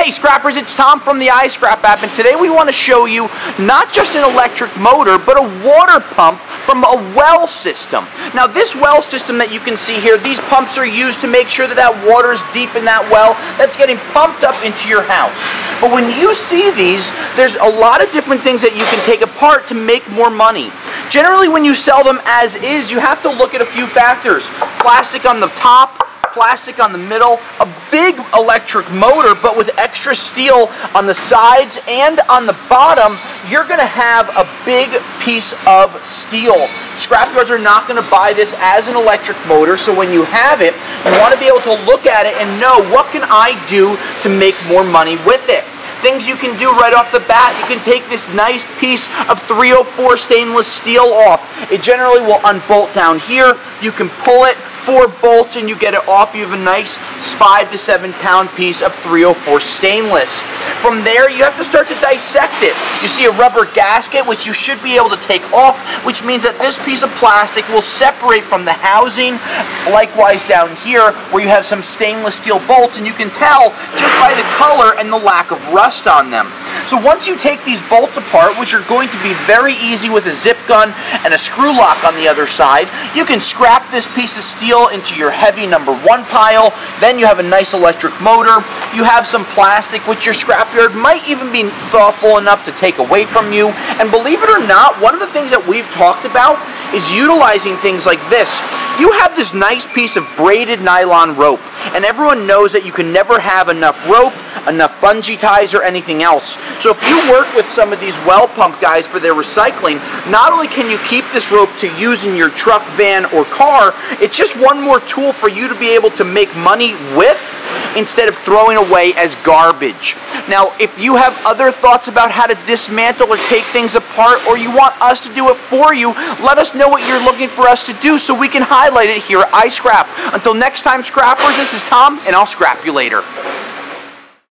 Hey Scrappers, it's Tom from the iScrap app, and today we want to show you not just an electric motor, but a water pump from a well system. Now this well system that you can see here, these pumps are used to make sure that that water is deep in that well that's getting pumped up into your house. But when you see these, there's a lot of different things that you can take apart to make more money. Generally when you sell them as is, you have to look at a few factors. Plastic on the top, plastic on the middle, a big electric motor but with extra steel on the sides and on the bottom. You're going to have a big piece of steel. Scrapyards are not going to buy this as an electric motor, so when you have it, you want to be able to look at it and know, what can I do to make more money with it? Things you can do right off the bat: you can take this nice piece of 304 stainless steel off. It generally will unbolt down here. You can pull it, 4 bolts, and you get it off. You have a nice 5 to 7 pound piece of 304 stainless. From there, you have to start to dissect it. You see a rubber gasket, which you should be able to take off, which means that this piece of plastic will separate from the housing. Likewise down here, where you have some stainless steel bolts, and you can tell just by the color and the lack of rust on them. So once you take these bolts apart, which are going to be very easy with a zip gun and a screw lock on the other side, you can scrap this piece of steel into your heavy number 1 pile. Then you have a nice electric motor. You have some plastic, which your scrapyard might even be thoughtful enough to take away from you. And believe it or not, one of the things that we've talked about is utilizing things like this. You have this nice piece of braided nylon rope, and everyone knows that you can never have enough rope, enough bungee ties, or anything else. So if you work with some of these well pump guys for their recycling, not only can you keep this rope to use in your truck, van, or car, it's just one more tool for you to be able to make money with, instead of throwing away as garbage. Now, if you have other thoughts about how to dismantle or take things apart, or you want us to do it for you, let us know what you're looking for us to do so we can highlight it here at iScrap. Until next time, Scrappers, this is Tom, and I'll scrap you later.